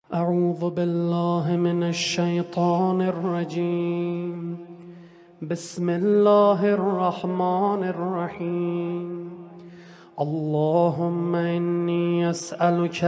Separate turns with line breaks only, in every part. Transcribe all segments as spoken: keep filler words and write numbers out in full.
أعوذ بالله من الشيطان الرجيم. بسم الله الرحمن الرحيم. اللهم إني أسألك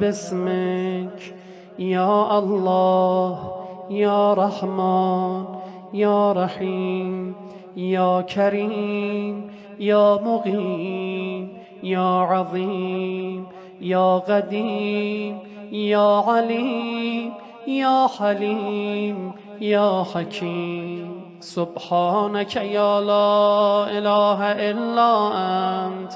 باسمك يا الله يا رحمن يا رحيم يا كريم يا مقيم يا عظيم يا قديم يا عليم يا حليم يا حكيم. سبحانك يا لا إله إلا أنت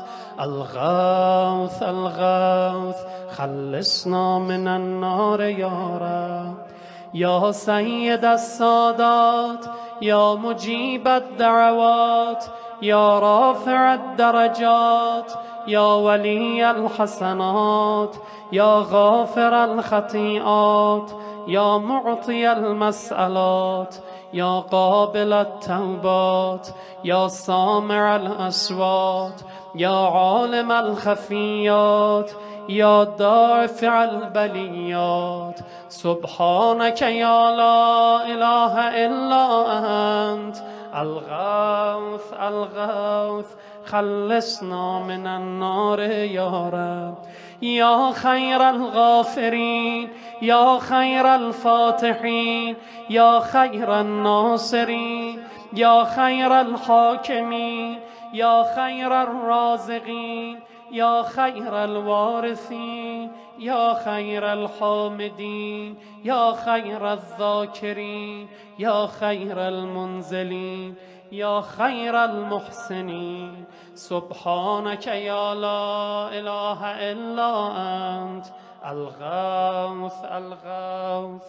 الغوث الغوث خلصنا من النار يا رب. يا سيد السادات يا مجيب الدعوات يا رافع الدرجات يا ولي الحسنات يا غافر الخطيئات يا معطي المسألات يا قابل التوبات يا سامع الأصوات يا عالم الخفيات يا دافع البليات. سبحانك يا لا إله إلا أنت الغوث الغوث خلصنا من النار يا رب. يا خير الغافرين يا خير الفاتحين يا خير الناصرين يا خير الحاكمين يا خير الرازقين يا خير الوارثين يا خير الحامدين يا خير الذاكرين يا خير المنزلين يا خير المحسنين. سبحانك يا لا إله إلا أنت الغوث الغوث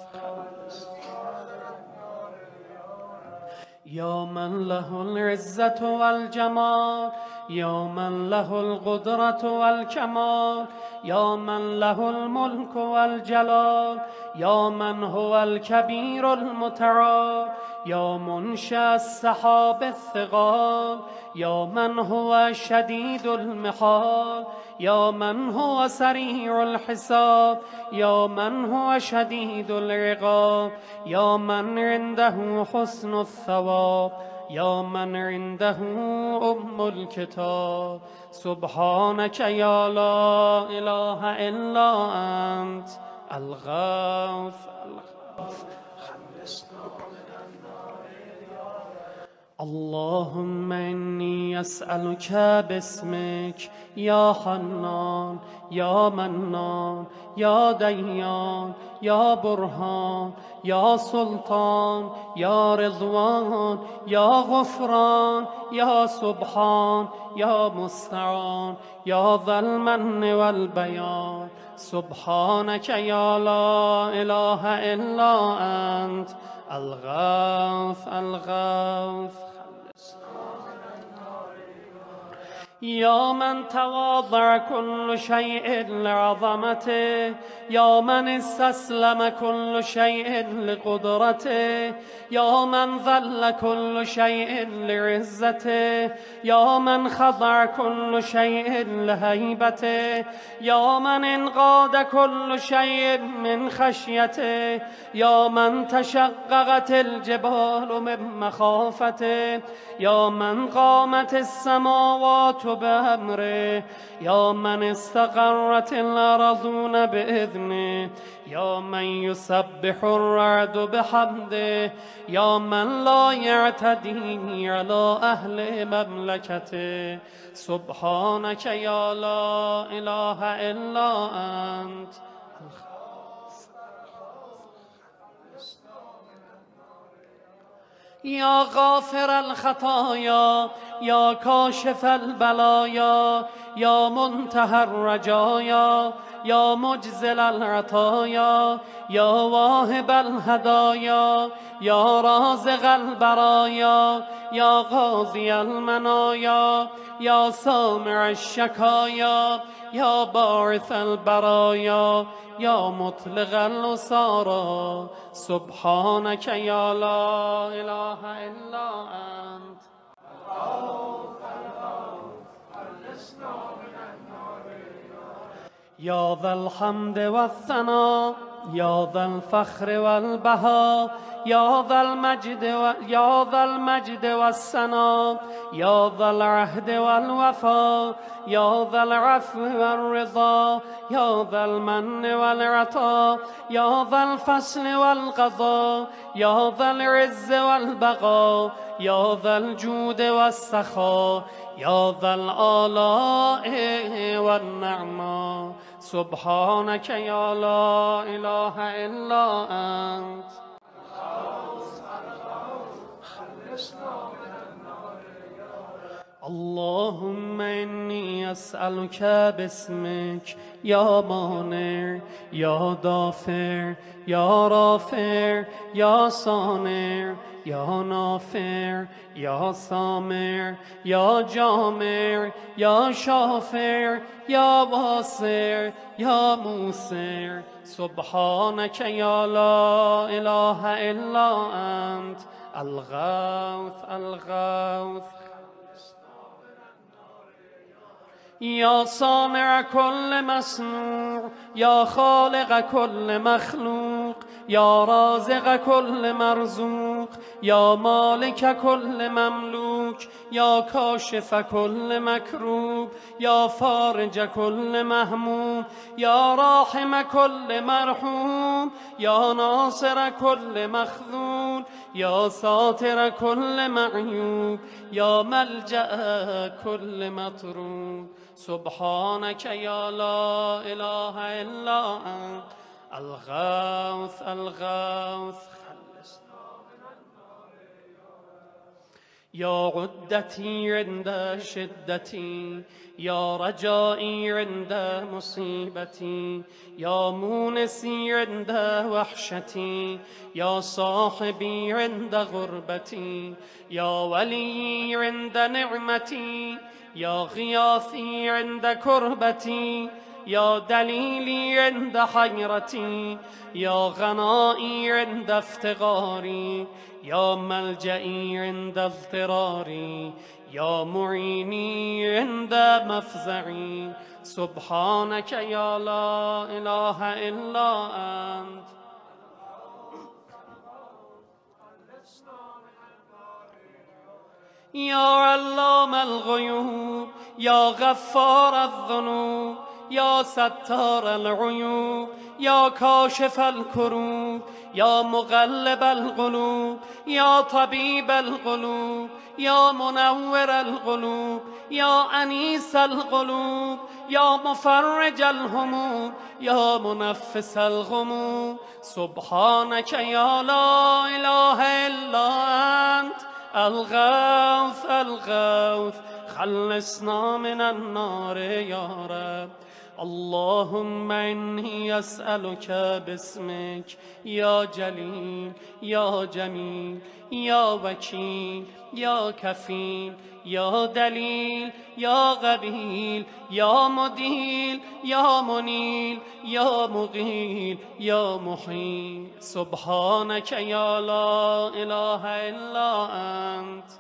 يا من له العزة والجمال يا من له القدرة والكمال يا من له الملك والجلال يا من هو الكبير المتعال يا منشأ السحاب الثقال يا من هو شديد المحال يا من هو سريع الحساب يا من هو شديد العقاب يا من عنده حسن الثواب يا من عنده أم الكتاب. سبحانك يا لا إله إلا أنت الغوث الغوث خلصنا من النار. اللهم إني أسألك باسمك يا حنان يا منان يا ديان يا برهان يا سلطان يا رضوان يا غفران يا سبحان يا مستعان يا ذا المن والبيان. سبحانك يا لا إله إلا أنت الغوث الغوث يا من تواضع كل شيء لعظمته يا من استسلم كل شيء لقدرته يا من ذل كل شيء لعزته يا من خضع كل شيء لهيبته يا من انقاد كل شيء من خشيته يا من تشققت الجبال من مخافته يا من قامت السماوات بأمره يا من استقرت الأرضون بإذنه يا من يسبح الرعد بحمده يا من لا يعتدي على أهل مملكته. سبحانك يا لا إله إلا أنت يا غافر الخطايا يا كاشف البلايا يا منتهى الرجايا يا مجزل العطايا يا واهب الهدايا يا رازق البرايا يا قاضي المنايا يا سامع الشكايا يا باعث البرايا يا مطلق الأسارى. سبحانك يا لا إله إلا أنت يا ذا الحمد والثناء يا ذا الفخر والبهاء يا ذا المجد و... يا ذا المجد والثناء يا ذا العهد والوفاء يا ذا العفو والرضا يا ذا المن والعطاء يا ذا الفصل والقضاء يا ذا العز والبقاء يا ذا الجود والسخاء يا ذا الآلاء والنعماء سبحانك يا لا إله إلا أنت. اللهم إني أسألك باسمك يا مانع يا دافع يا رافع يا صانع يا نافع يا سامع يا جامع يا شافع يا واسع يا موسع سبحانك يا لا إله إلا أنت الغوث الغوث. يا صانع كل مصنوع يا خالق كل مخلوق يا رازق كل مرزوق يا مالك كل مملوك يا كاشف كل مكروب يا فارج كل مهموم يا راحم كل مرحوم يا ناصر كل مخذول يا ساتر كل معيوب يا ملجأ كل مطرود سبحانك يا لا إله إلا أنت الغوث الغوث. يا عدتي عند شدتي يا رجائي عند مصيبتي يا مونسي عند وحشتي يا صاحبي عند غربتي يا ولي عند نعمتي يا غياثي عند كربتي يا دليلي عند حيرتي يا غنائي عند افتقاري يا ملجئي عند اضطراري يا معيني عند مفزعي سبحانك يا لا إله إلا أنت. يا علام الغيوب يا غفار الذنوب يا ستار العيوب يا كاشف الكروب يا مقلب القلوب يا طبيب القلوب يا منور القلوب يا أنيس القلوب يا مفرج الهموم يا منفس الغموم سبحانك يا لا إله إلا أنت الغوث الغوث خلصنا من النار يا رب. اللهم إني أسألك باسمك يا جليل يا جميل يا وكيل يا كفيل يا دليل يا غبيل يا مديل يا منيل يا مغيل يا محيل سبحانك يا لا إله إلا أنت.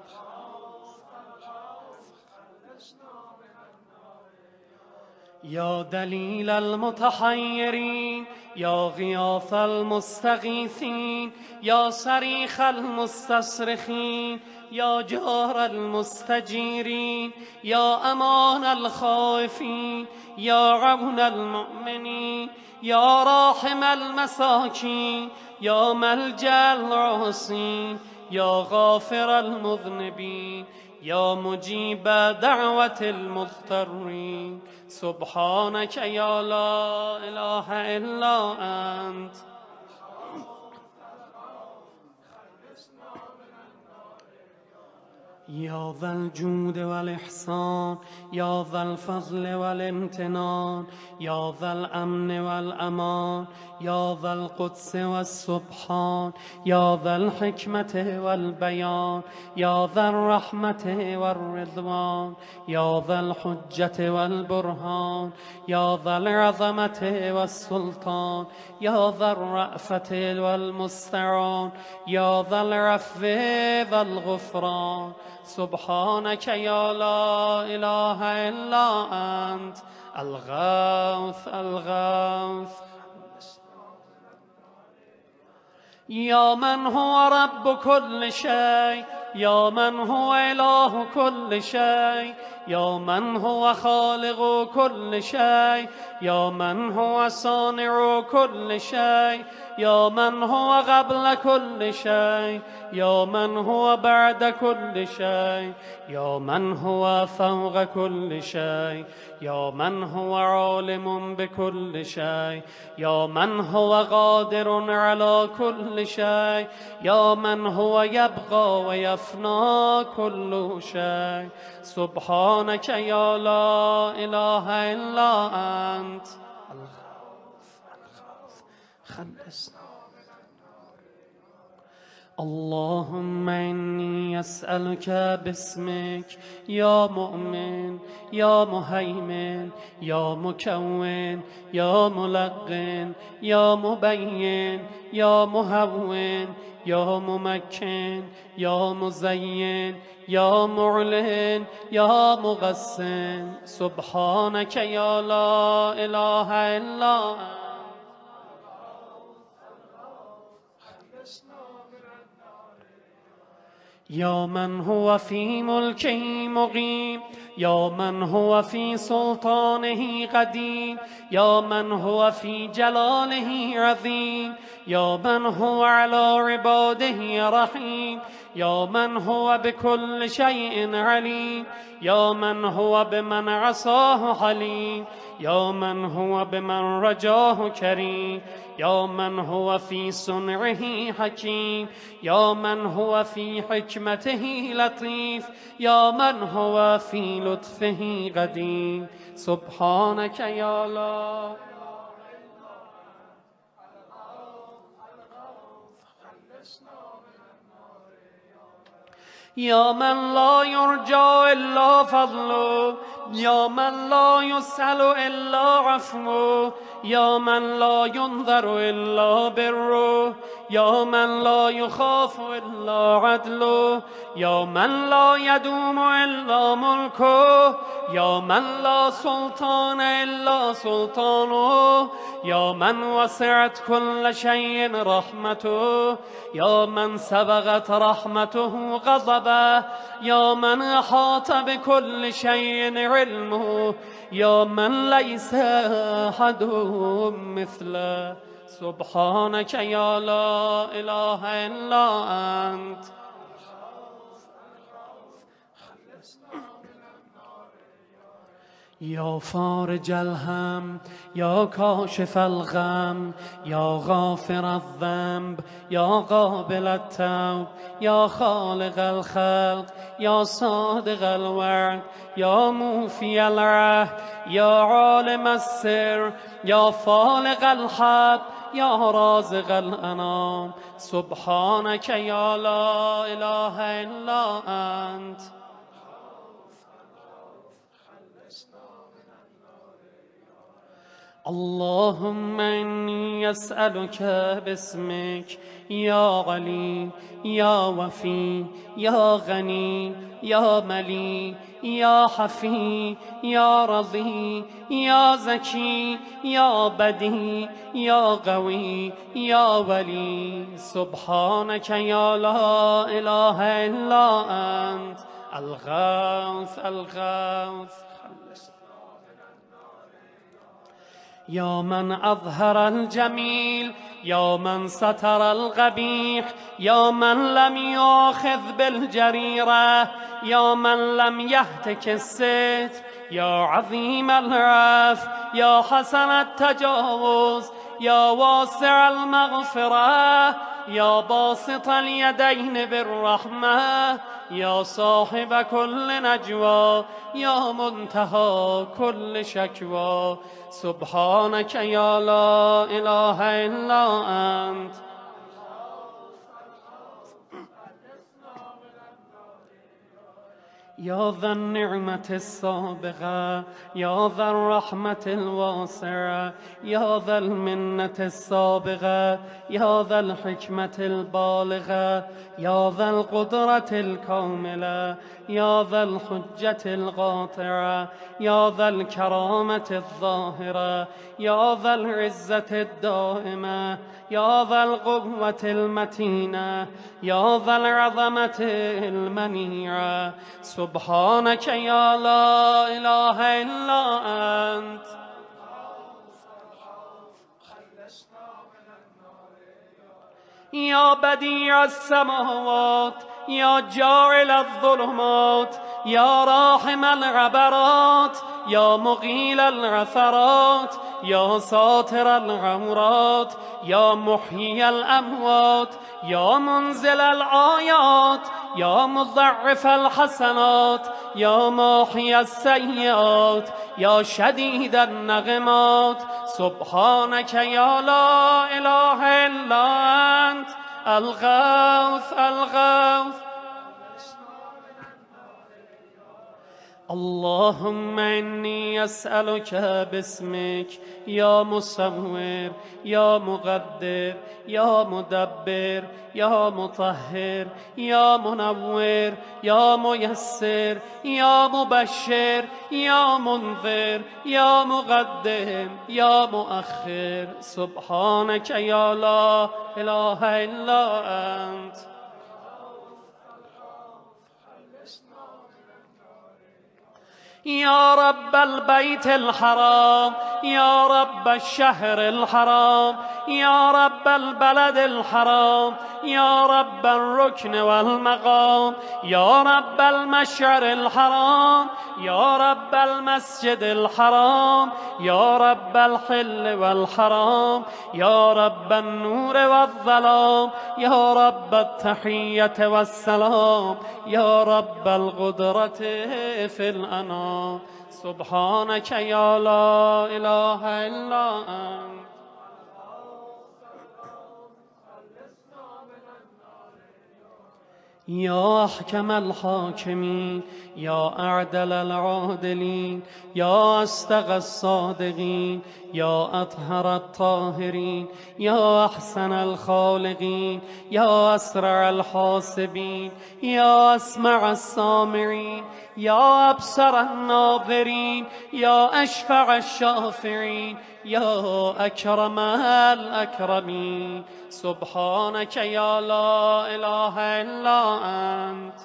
يا دليل المتحيرين يا غياث المستغيثين يا صريخ المستصرخين يا جار المستجيرين يا أمان الخائفين يا عون المؤمنين يا راحم المساكين يا ملجأ العاصين يا غافر المذنبين يا مجيب دعوة المضطرين سبحانك يا لا إله إلا أنت. يا ذا الجود والإحسان يا ذا الفضل والامتنان يا ذا الأمن والأمان يا ذا القدس والسبحان يا ذا الحكمة والبيان يا ذا الرحمة والرضوان يا ذا الحجة والبرهان يا ذا العظمة والسلطان يا ذا الرأفة والمستعان يا ذا العفو والغفران سبحانك يا لا إله إلا أنت الغوث الغوث. يا من هو رب كل شيء، يا من هو إله كل شيء، يا من هو خالق كل شيء، يا من هو صانع كل شيء، يا من هو قبل كل شيء، يا من هو بعد كل شيء، يا من هو فوق كل شيء، يا من هو عالم بكل شيء، يا من هو قادر على كل شيء، يا من هو يبقى ويفنى كل شيء. سبحانك يا لا إله إلا أنت. الغوث الغوث خلصنا. اللهم إني أسألك باسمك يا مؤمن يا مهيمن يا مكون يا ملقن يا مبين يا مهون يا ممكن يا مزين يا معلن يا مقسم. سبحانك يا لا إله إلا أنت. يا من هو في ملكه مقيم، يا من هو في سلطانه قديم، يا من هو في جلاله عظيم، يا من هو على عباده رحيم، يا من هو بكل شيء عليم، يا من هو بمن عصاه حليم، يا من هو بمن رجاه كريم، يا من هو في صنعه حكيم، يا من هو في حكمته لطيف، يا من هو في لطفه قديم. سبحانك يا لا يا من لا يرجى إلا فضله، يا من لا يسأل إلا عفوه، يا من لا ينظر إلا بره، يا من لا يخاف إلا عدله، يا من لا يدوم إلا ملكه، يا من لا سلطان إلا سلطانه، يا من وسعت كل شيء رحمته، يا من سبقت رحمته غضبه، يا من أحاط بكل شيء علمه، يا من ليس أحد مثله. سبحانك يا لا إله إلا أنت. يا فارج الهم، يا كاشف الغم، يا غافر الذنب، يا قابل التوب، يا خالق الخلق، يا صادق الوعد، يا موفي العهد، يا عالم السر، يا فالق الحب، يا رازق الأنام. سبحانك يا لا إله إلا أنت. اللهم إني أسألك باسمك يا علي يا وفي يا غني يا ملي يا حفي يا رضي يا زكي يا بدي يا قوي يا ولي. سبحانك يا لا إله إلا أنت. الغوث الغوث يا من أظهر الجميل، يا من ستر القبيح، يا من لم يأخذ بالجريرة، يا من لم يهتك الستر، يا عظيم العفو، يا حسن التجاوز، يا واسع المغفرة، يا باسط اليدين بالرحمة، يا صاحب كل نجوى، يا منتهى كل شكوى. سبحانك يا لا إله إلا أنت. يا ذا النعمة السابغة، يا ذا الرحمة الواسعة، يا ذا المنة السابغة، يا ذا الحكمة البالغة، يا ذا القدرة الكاملة، يا ذا الحجة القاطعة، يا ذا الكرامة الظاهرة، يا ذا العزة الدائمة، يا ذا القوة المتينة، يا ذا العظمة المنيعة. سبحانك يا لا إله إلا أنت. يا بديع السماوات، يا جاعل الظلمات، يا راحم العبرات، يا مقيل العثرات، يا ساتر العورات، يا محيي الأموات، يا منزل الآيات، يا مضعف الحسنات، يا ماحي السيئات، يا شديد النغمات. سبحانك يا لا إله إلا أنت. الغوث الغوث. اللهم إني أسألك باسمك يا مصور، يا مقدر، يا مدبر، يا مطهر، يا منور، يا ميسر، يا مبشر، يا منذر، يا مقدم، يا مؤخر. سبحانك يا لا إله إلا أنت. يا رب البيت الحرام، يا رب الشهر الحرام، يا رب البلد الحرام، يا رب الركن والمقام، يا رب المشعر الحرام، يا رب المسجد الحرام، يا رب الحل والحرام، يا رب النور والظلام، يا رب التحية والسلام، يا رب القدرة في الأنام. سبحانك يا لا إله إلا أنت. يا أحكم الحاكمين، يا أعدل العادلين، يا أصدق الصادقين، يا أطهر الطاهرين، يا أحسن الخالقين، يا أسرع الحاسبين، يا أسمع السامعين، يا أبصر الناظرين، يا أشفع الشافعين، يا أكرم الأكرمين. سبحانك يا لا إله إلا أنت.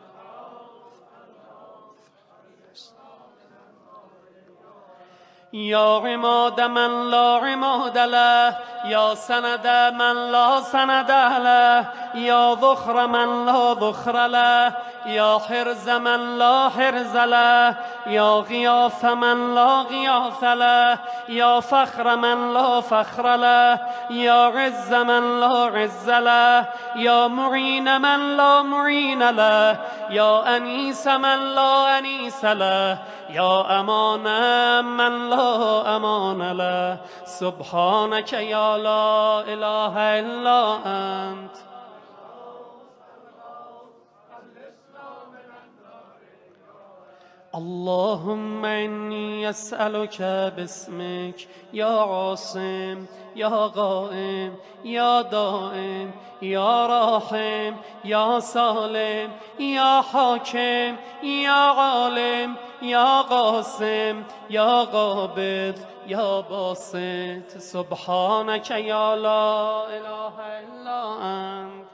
يا عماد من لا عماد له، يا سند من لا سند له، يا ذخر من لا ذخر له، يا حرز من لا حرز له، يا غياث من لا غياث له، يا فخر من لا فخر له، يا عز من لا عز له، يا معين من لا معين له، يا أنيس من لا أنيس له، يا أمان من لا أمان له. سبحانك يا لا إله إلا أنت. اللهم إني أسألك باسمك يا عاصم، يا قائم، يا دائم، يا راحم، يا سالم، يا حاكم، يا عالم، يا قاسم، يا قابض، يا باسط. سبحانك يا لا إله إلا أنت.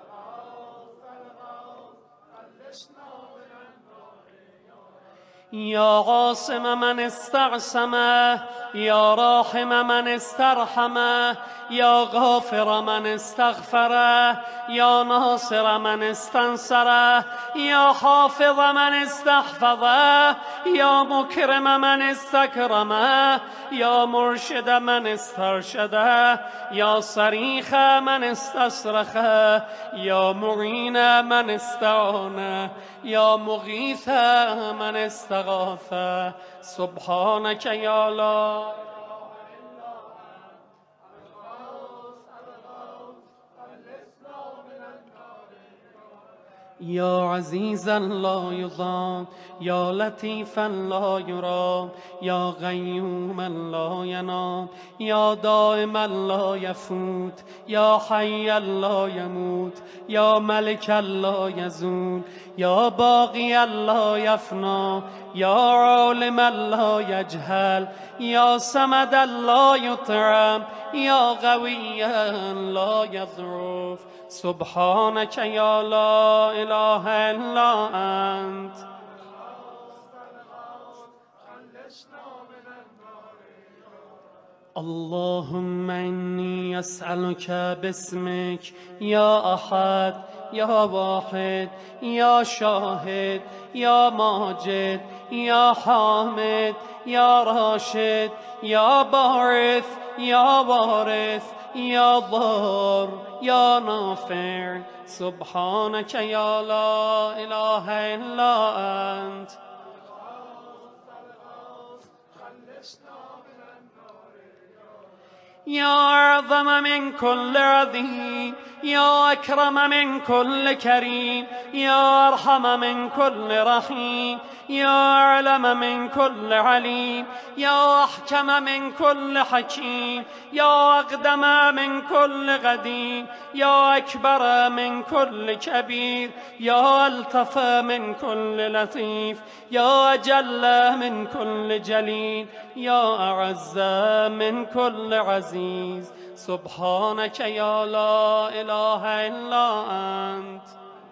يا عاصم من استعصمه، يا راحم من استرحمه، يا غافر من استغفره، يا ناصر من استنصره، يا حافظ من استحفظه، يا مكرم من استكرمه، يا مرشد من استرشده، يا صريخ من استصرخه، يا معين من استعانه، يا مغيث من استغاثه. سبحانك يا لا يا عزيزا لا يضام، يا لطيفا لا يرام، يا غيوما لا ينام، يا دائما لا يفوت، يا حيا لا يموت، يا ملكا لا يزول، يا باقيا لا يفنى، يا عالما لا يجهل، يا صمدا لا يطعم، يا قويا لا يضعف. سبحانك يا لا إله إلا أنت. اللهم إني أسألك باسمك يا أحد يا واحد يا شاهد يا ماجد يا حامد يا راشد يا باعث يا وارث يا ضار يا نافع. سبحانك يا لا إله إلا أنت. يا أعظم من كل عظيم، يا أكرم من كل كريم، يا أرحم من كل رحيم، يا أعلم من كل عليم، يا أحكم من كل حكيم، يا أقدم من كل قديم، يا أكبر من كل كبير، يا ألطف من كل لطيف، يا أجل من كل جليل، يا أعز من كل عزيز. سبحانك يا لا إله إلا أنت.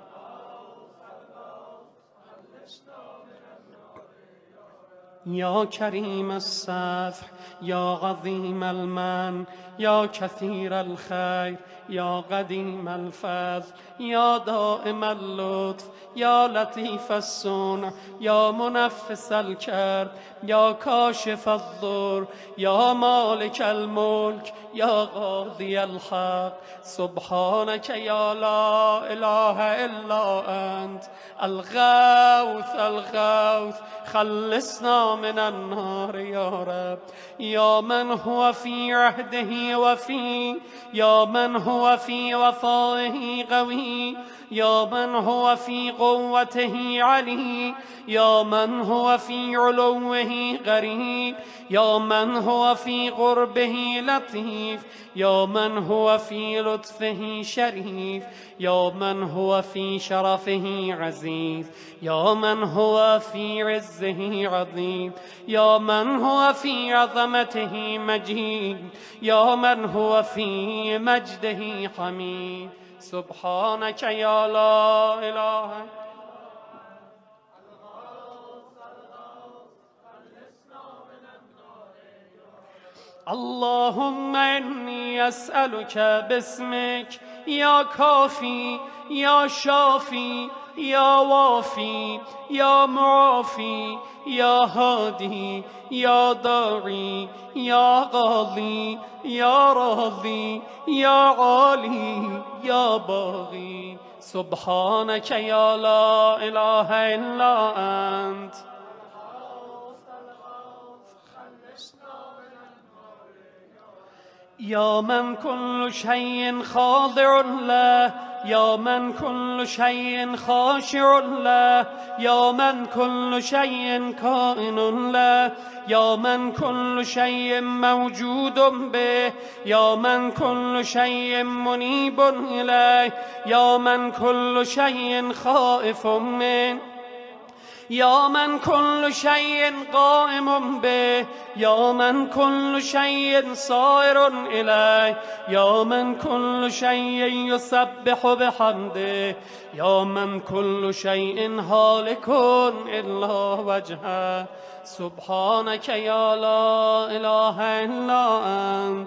يا كريم الصفح، يا عظيم المن، يا كثير الخير، يا قديم الفضل، يا دائم اللطف، يا لطيف الصنع، يا منفس الكرب، يا كاشف الضر، يا مالك الملك، يا قاضي الحق. سبحانك يا لا إله إلا أنت. الغوث الغوث، خلصنا من النار يا رب. يا من هو في عهده وفي، يا من هو في وفائه قوي، يا من هو في قوته علي، يا من هو في علوه غريب، يا من هو في قربه لطيف، يا من هو في لطفه شريف، يا من هو في شرفه عزيز، يا من هو في عزه عظيم، يا من هو في عظمته مجيد، يا من هو في مجده حميد. سبحانك يا لا إله. اللهم إني أسألك باسمك يا كافي يا شافي يا وافي يا معافي يا هادي يا داعي يا قاضي يا راضي يا عالي يا باغي. سبحانك يا لا إله إلا أنت. يا من كل شيء خاضع له، يا من كل شيء خاشع له، يا من كل شيء كائن له، يا من كل شيء موجود به، يا من كل شيء منيب إليه، يا من كل شيء خائف منه، يا من كل شيء قائم به، يا من كل شيء صائر إليه، يا من كل شيء يسبح بحمده، يا من كل شيء هالك إلا وجهه. سبحانك يا لا إله إلا أنت.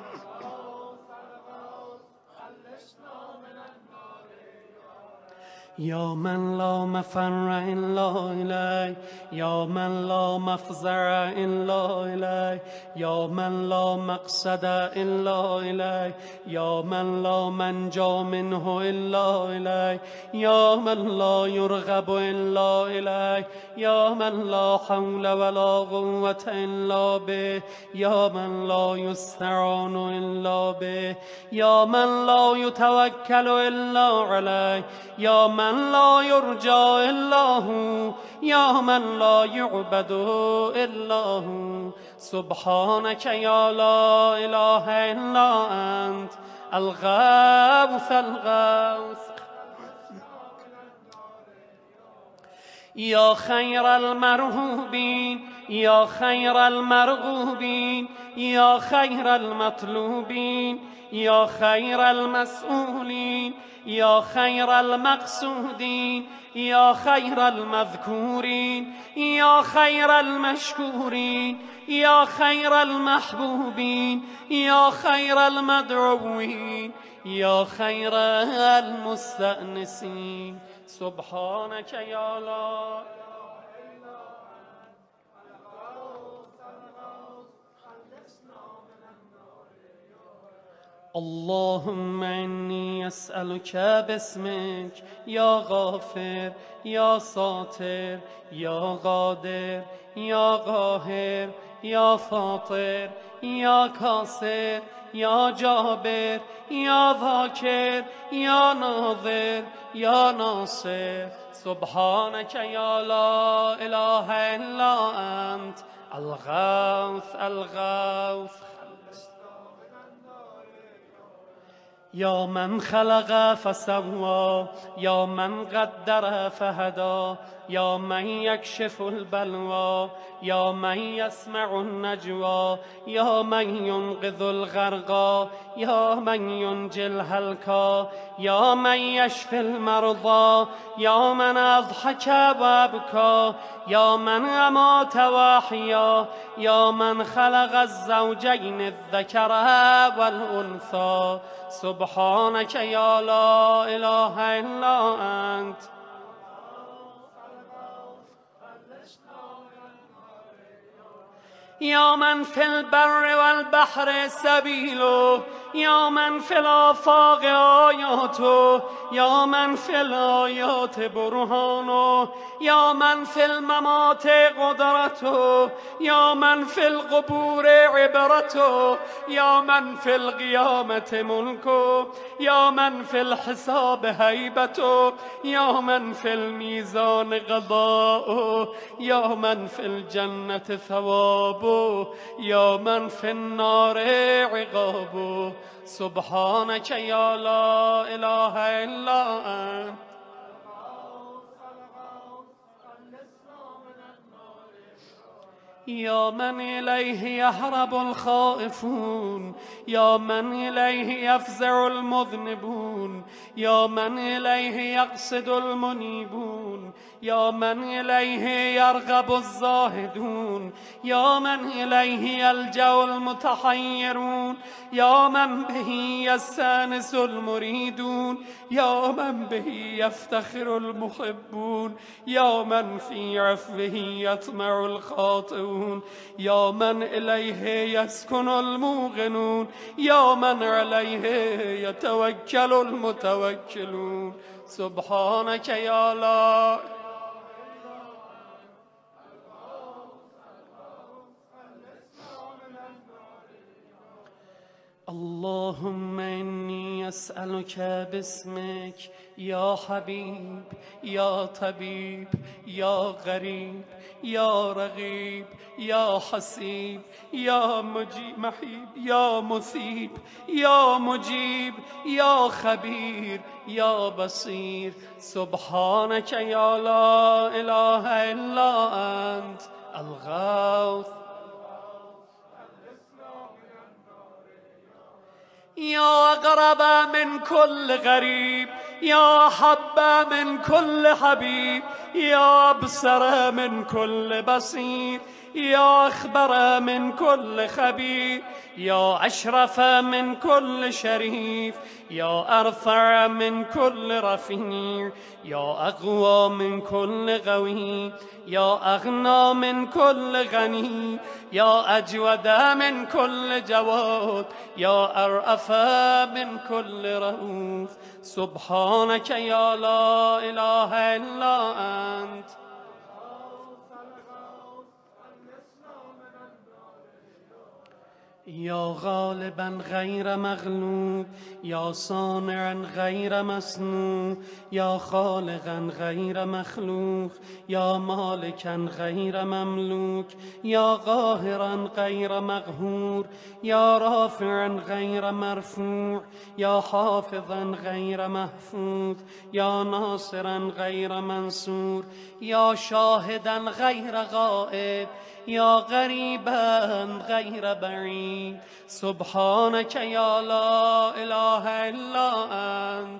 يا من لا مفر إلا إليه، يا من لا مفزع إلا إليه، يا من لا مقصد إلا إليه، يا من لا منجا منه إلا إليه، يا من لا يرغب إلا إليه، يا من لا حول ولا قوة إلا به، يا من لا يستعان إلا به، يا من لا يتوكل إلا عليه، يا من من لا يرجى إلا هو يا من لا يعبد إلا هو سبحانك يا لا إله إلا أنت الغوث الغوث يا خير المرهوبين يا خير المرغوبين يا خير المطلوبين يا خير المسؤولين يا خير المقصودين يا خير المذكورين يا خير المشكورين يا خير المحبوبين يا خير المدعوين يا خير المستأنسين سبحانك يا لا اللهم إني أسألك باسمك يا غافر يا ساتر يا قادر يا قاهر يا فاطر يا كاسر يا جابر يا ذاكر يا ناظر يا ناصر سبحانك يا لا إله إلا أنت الغوث الغوث يا من خلق فسوى يا من قدر فهدى يا من يكشف البلوى يا من يسمع النجوى يا من ينقذ الغرقى يا من ينجي الهلكى يا من يشفي المرضى يا من أضحك وأبكى يا من أمات وأحيا يا من خلق الزوجين الذكر والأنثى سبحانك يا لا إله إلا أنت يا من في البر والبحر سبيله يا من في الآفاق آياته يا من في الآيات برهانه يا من في الممات قدرته يا من في القبور عبرته يا من في القيامة ملكه يا من في الحساب هيبته يا من في الميزان قضاؤه يا من في الجنة ثوابه يا من في النار عقابه سبحانك يا لا إله إلا أنت يا من إليه يهرب الخائفون يا من إليه يفزع المذنبون يا من إليه يقصد المنيبون يا من إليه يرغب الزاهدون يا من إليه يلجأ المتحيرون يا من به يستانس المريدون يا من به يفتخر المحبون يا من في عفوه يطمع الخاطئون يا من إليه يسكن الموقنون يا من عليه يتوكل المتوكلون سبحانك يا لا اللهم إني أسألك باسمك يا حبيب يا طبيب يا غريب يا رغيب يا حسيب يا مجيب محيب يا مثيب يا مجيب يا خبير يا بصير سبحانك يا لا إله إلا أنت الغوث يا أقرب من كل غريب يا أحب من كل حبيب يا أبصر من كل بصير يا أخبر من كل خبير يا أشرف من كل شريف يا أرفع من كل رفيع يا أقوى من كل قوي يا أغنى من كل غني يا أجود من كل جواد يا أرأف من كل رؤوف سبحانك يا لا إله إلا أنت یا غالبا غیر مغلوب، یا صانعا غیر مصنوع، یا خالقا غیر مخلوق، یا مالکا غیر مملوک، یا قاهرا غیر مقهور، یا رافعا غیر مرفوع، یا حافظا غیر محفوظ، یا ناصرا غیر منصور، یا شاهدا غیر غائب، یا غریبا غیر بعید. سبحانك یا لا اله الا انت.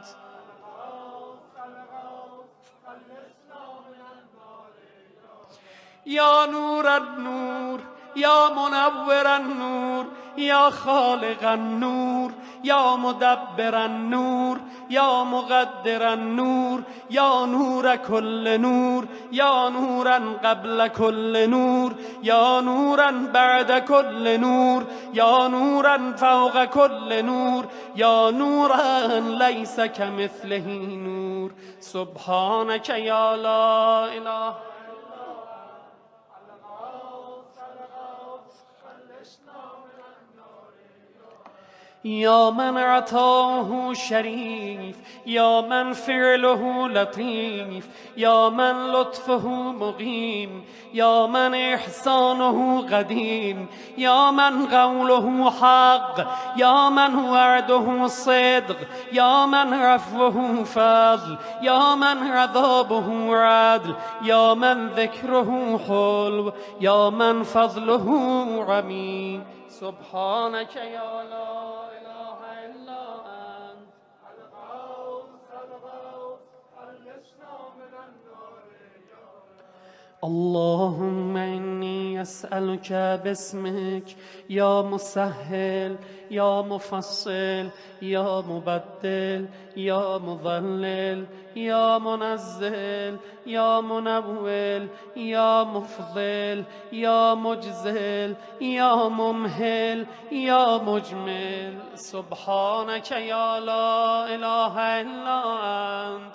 یا نور النور، یا منور النور، یا خالق النور، یا مدبر النور، یا مقدر النور، یا نور كل نور، یا نورا قبل كل نور، یا نورا بعد كل نور، یا نورا فوق كل نور، یا نورا ليس كمثله نور. سبحانك یا لا اله. یا من عطاؤه شریف، یا من فعله لطیف، یا من لطفه مقیم، یا من احسانه قدیم، یا من قوله حق، یا من وعده صدق، یا من عفوه فضل، یا من عذابه عدل، یا من ذکره حلو، یا من فضله عمیم. سبحانك یا لا اله الا انت. اللهم إني أسألك باسمك يا مسهل، يا مفصل، يا مبدل، يا مضلل، يا منزل، يا منول، يا مفضل، يا مجزل، يا ممهل، يا مجمل. سبحانك يا لا إله إلا أنت.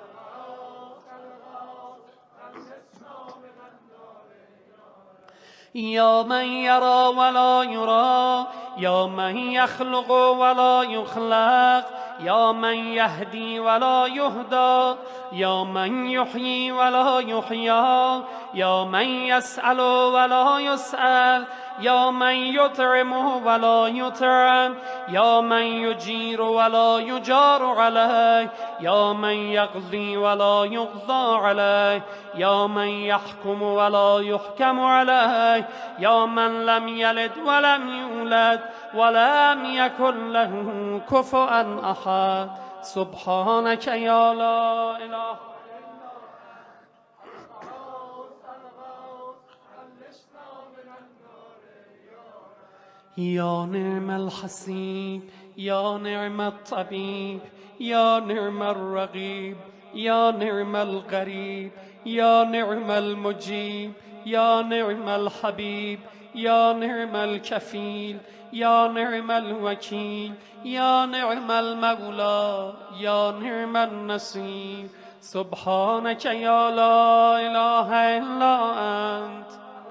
يا من يرى ولا يرى، يا من يخلق ولا يخلق، يا من يهدي ولا يهدى، يا من يحيي ولا يحيى، يا من يسأل ولا يسأل، يا من يطعم ولا يطعم، يا من يجير ولا يجار عليه، يا من يقضي ولا يقضى عليه، يا من يحكم ولا يحكم عليه، يا من لم يلد ولم يولد ولم يكن له كفوا أحد. سبحانك يا لا إله. يا نعم الحسيب، يا نعم الطبيب، يا نعم الرقيب، يا نعم القريب، يا نعم المجيب، يا نعم الحبيب، يا نعم الكفيل، يا نعم الوكيل، يا نعم المولى، يا نعم النصير. سبحانك يا لا إله إلا أنت.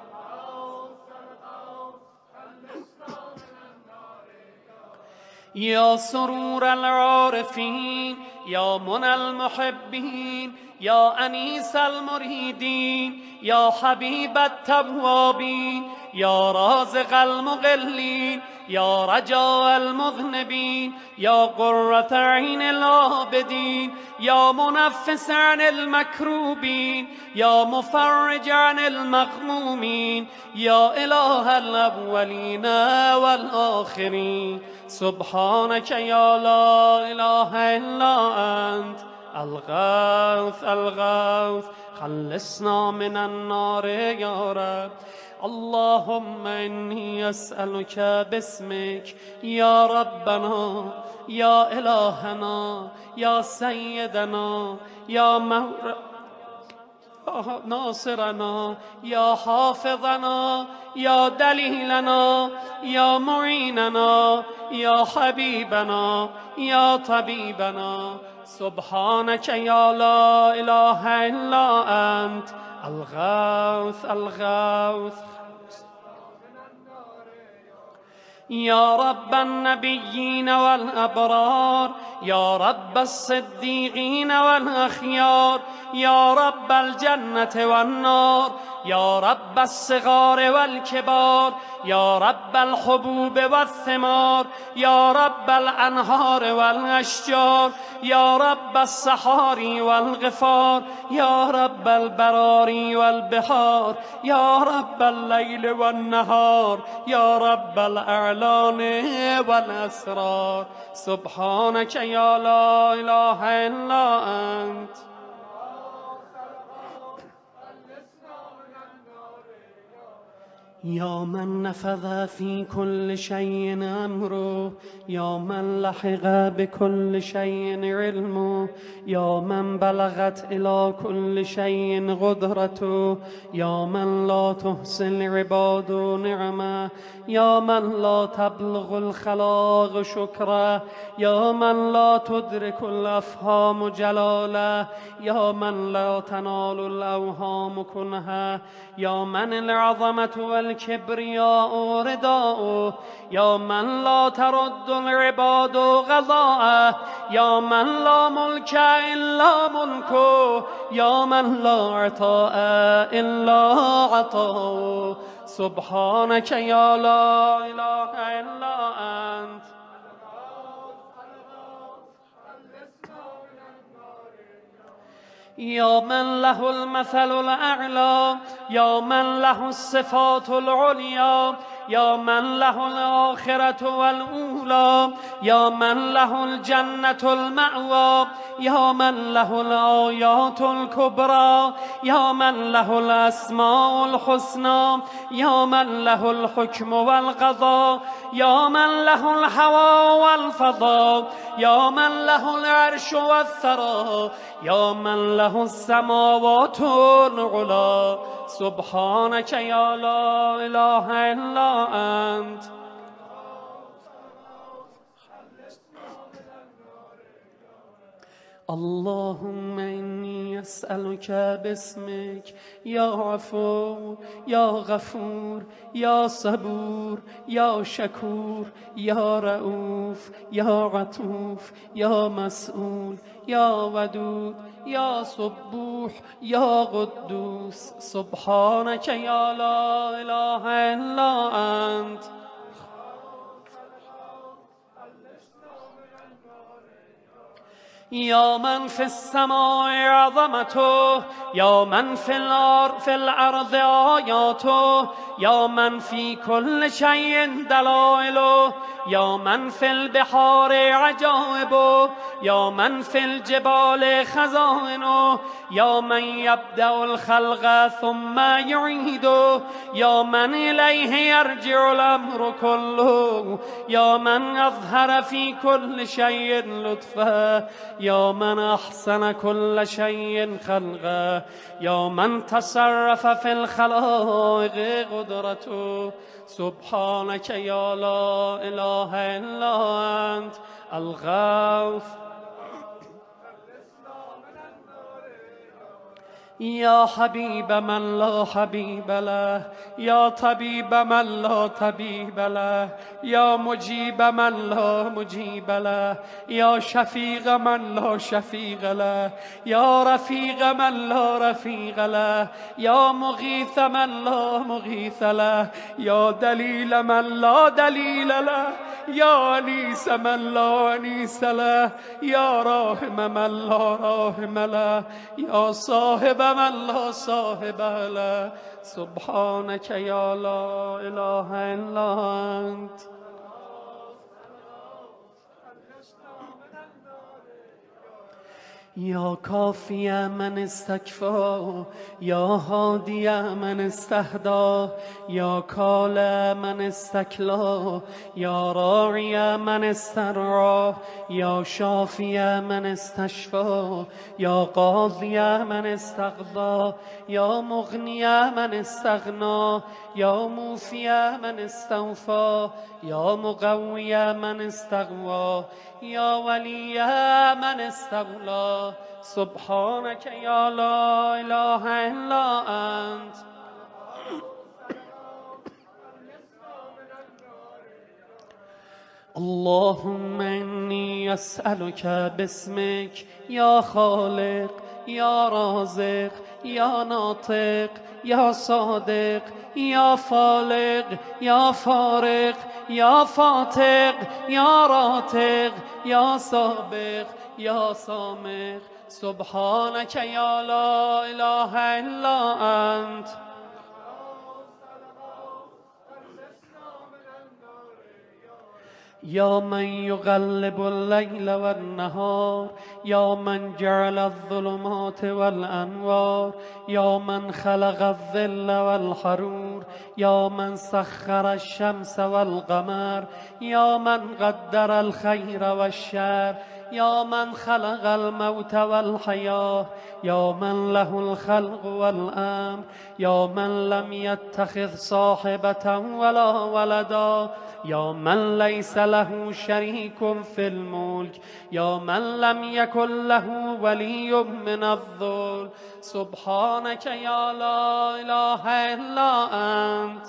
يا سرور العارفين، يا منى المحبين، يا أنيس المريدين، يا حبيب التوابين، يا رازق المقلين، يا رجاء المذنبين، يا قرة عين العابدين، يا منفس عن المكروبين، يا مفرج عن المغمومين، يا إله الأولين والآخرين. سبحانك يا لا إله إلا أنت. الغوث الغوث، خلصنا من النار يا رب. اللهم إني أسألك باسمك يا ربنا، يا إلهنا، يا سيدنا، يا مور ناصرنا، يا حافظنا، يا دليلنا، يا معيننا، يا حبيبنا، يا طبيبنا. سبحانك يا لا إله إلا أنت. الغوث الغوث. يا رب النبيين والأبرار، يا رب الصديقين والأخيار، يا رب الجنة والنار، يا رب الصغار والكبار، يا رب الحبوب والثمار، يا رب الأنهار والأشجار، يا رب الصحاري والغفار، يا رب البراري والبحار، يا رب الليل والنهار، يا رب الأعلان والأسرار. سبحانك يا لا إله إلا أنت. يا من نفذ في كل شيء أمره، يا من لحق بكل شيء علمه، يا من بلغت إلى كل شيء قدرته، يا من لا تحصي العباد نعمه، يا من لا تبلغ الخلاق شكره، يا من لا تدرك الأفهام جلاله، يا من لا تنال الأوهام كنها، يا من العظمة والكبرياء رداء، يا من لا ترد العباد غضاءه، يا من لا ملك إلا ملكه، يا من لا عطاء إلا عطاءه. سبحانك يا لا إله إلا أنت. يا من له المثل الأعلى، يا من له الصفات العليا، يا من له الآخرة والأولى، يا من له الجنة المأوى، يا من له الآيات الكبرى، يا من له الأسماء الحسنى، يا من له الحكم والقضاء، يا من له الهوى والفضاء، يا من له العرش والثرى، يا من له السماوات العلى. سبحانك يا لا إله إلا أنت. اللهم إني أسألك باسمك يا عفو، يا غفور، يا صبور، يا شكور، يا رؤوف، يا عطوف، يا مسؤول، يا ودود، يا صبوح، يا قدوس. سبحانك يا لا إله إلا أنت. يا من في السماء عظمته، يا من في الأرض في الأرض آياته، يا من في كل شيء دلائله، يا من في البحار عجائبه، يا من في الجبال خزائنه، يا من يبدأ الخلق ثم يعيده، يا من إليه يرجع الأمر كله، يا من أظهر في كل شيء لطفه، يا من أحسن كل شيء خلقه، يا من تصرف في الخلائق قدرته. سبحانك يا لا إله إلا أنت الغوث. يا حبيب من لا حبيب له، يا طبيب من لا طبيب له، يا مجيب من لا مجيب له، يا شفيق من لا شفيق له، يا رفيق من لا رفيق له، يا مغيث من لا مغيث له، يا دليل من لا دليل له، يا أنيس من لا أنيس له، يا راحم من لا راحم له، يا صاحب من لا صاحب له. سبحانك يا لا إله إلا أنت. يا كافي من استكفى، يا هادي من استهدى، يا كال من استكلى، يا راعي من استرعى، يا شافي من استشفى، يا قاضي من استقضى، يا مغني من استغنى، يا موفي من استوفى، يا مقوي من استقوى، يا ولي من استولى. سبحانك يا لا إله إلا أنت. اللهم إني أسألك باسمك يا خالق يا رازق يا ناطق يا صادق يا فالق يا فارق يا فاتق يا راتق يا سابق يا سامق سبحانك يا لا إله إلا أنت يا من يغلب الليل والنهار يا من جعل الظلمات والأنوار يا من خلق الظل والحرور يا من سخر الشمس والقمر يا من قدر الخير والشر يا من خلق الموت والحياة يا من له الخلق والأمر يا من لم يتخذ صاحبة ولا ولدا يا من ليس له شريك في الملك يا من لم يكن له ولي من الذل سبحانك يا لا إله إلا أنت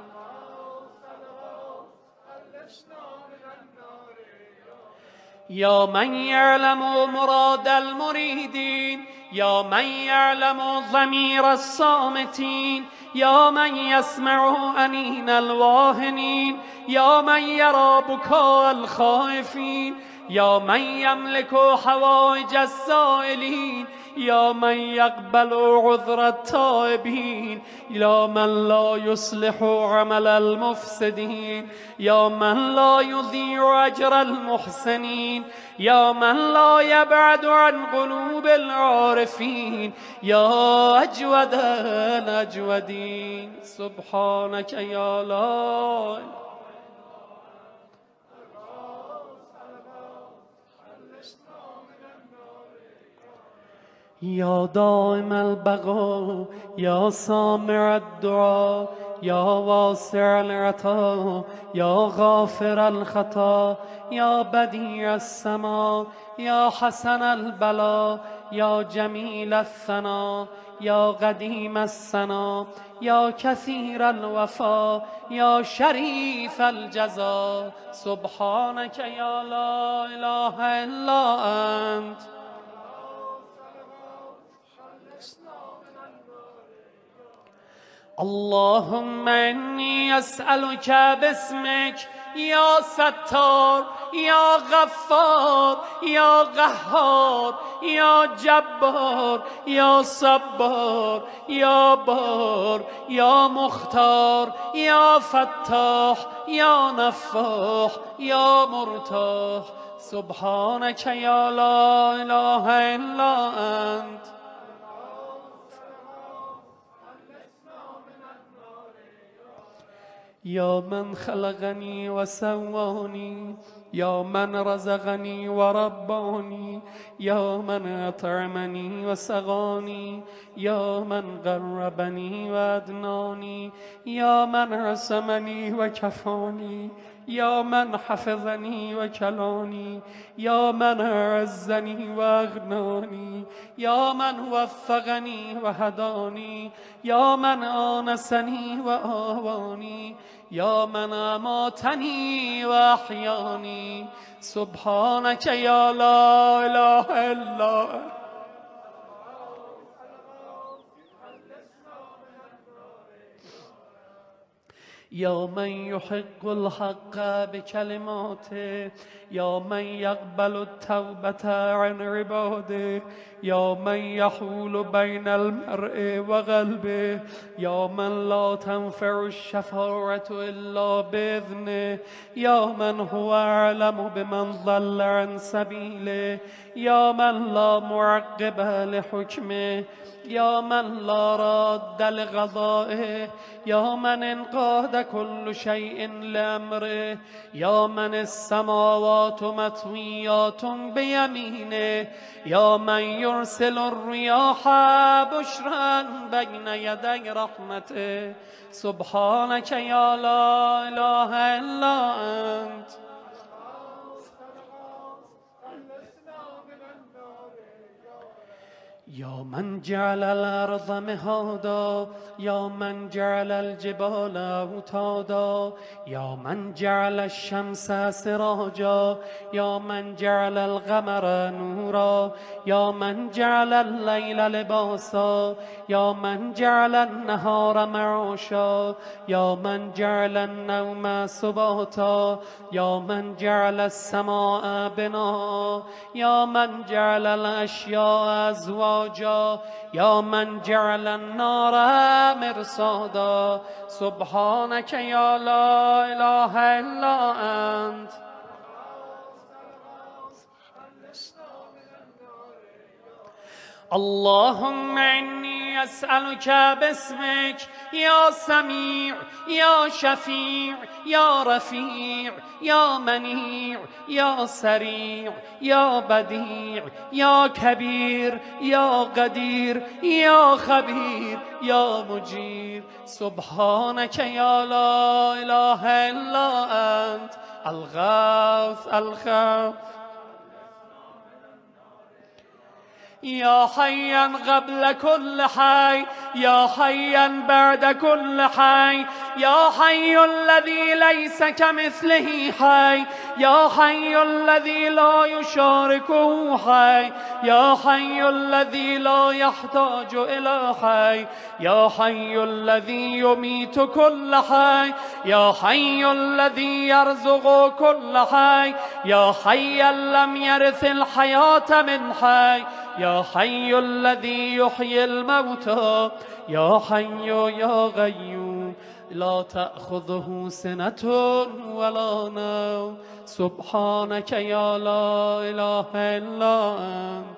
يا من يعلم مراد المريدين يا من يعلم ضمير الصامتين يا من يسمع أنين الواهنين يا من يرى بكاء الخائفين يا من يملك حوائج السائلين يا من يقبل عذر التائبين يا من لا يصلح عمل المفسدين يا من لا يضيع أجر المحسنين يا من لا يبعد عن قلوب العارفين يا أجود الأجودين سبحانك يا لا يا دائم البقاء يا سامع الدعاء يا واسع العطاء يا غافر الخطا يا بديع السماء يا حسن البلاء يا جميل الثناء يا قديم السنا يا كثير الوفاء يا شريف الجزاء سبحانك يا لا إله إلا أنت اللهم إني أسألك باسمك يا ستار يا غفار يا قهار يا جبار يا صبار يا بار يا مختار يا فتاح يا نفاح يا مرتاح سبحانك يا لا إله إلا أنت يا من خلقني وسواني يا من رزقني ورباني يا من أطعمني وسقاني يا من قربني وأدناني يا من رسمني وكفاني يا من حفظني وكلاني يا من أعزني وأغناني يا من وفقني وهداني يا من آنسني وآواني يا من أماتني وأحياني سبحانك يا لا إله إلا أنت يا من يحق الحق بكلماته يا من يقبل التوبة عن عباده يا من يحول بين المرء وقلبه يا من لا تنفع الشفاعة إلا بإذنه يا من هو أعلم بمن ضل عن سبيله يا من لا معقب لحكمه يا من لا راد لقضائه يا من انقاد كل شيء لأمره يا من السماوات مطويات بيمينه يا من يرسل الرياح بشرا بين يدي رحمته سبحانك يا لا إله إلا أنت يا من جعل الأرض مهادا يا من جعل الجبال أوتادا يا من جعل الشمس سراجا يا من جعل القمر نورا يا من جعل الليل لباسا يا من جعل النهار معاشا يا من جعل النوم سباتا يا من جعل السماء بناء يا من جعل الأشياء أزواجا يا من جعل النار مرصادا سبحانك يا لا إله إلا أنت اللهم إني أسألك باسمك يا سميع يا شفيع يا رفيع يا منيع يا سريع يا بديع يا كبير يا قدير يا خبير يا مجير سبحانك يا لا إله إلا أنت الغوث الخوف يا حيا قبل كل حي يا حيا بعد كل حي يا حي الذي ليس كمثله حي يا حي الذي لا يشاركه حي يا حي الذي لا يحتاج إلى حي يا حي الذي يميت كل حي يا حي الذي يرزق كل حي يا حيا لم يرث الحياة من حي يا حي الذي يحيي الموتى يا حي يا قيوم لا تأخذه سنة ولا نوم سبحانك يا لا إله إلا أنت